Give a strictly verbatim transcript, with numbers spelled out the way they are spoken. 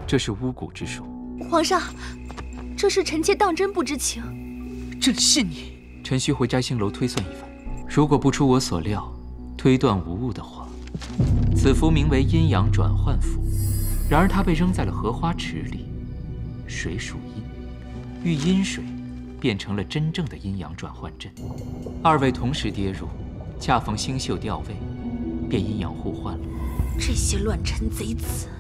这是巫蛊之术。 皇上，这是臣妾当真不知情。 朕信你。 臣需回摘星楼推算一番，如果不出我所料，推断无误的话，此符名为阴阳转换符。然而它被扔在了荷花池里，水属阴，遇阴水，变成了真正的阴阳转换阵。二位同时跌入，恰逢星宿调位，便阴阳互换了。 这些乱臣贼子！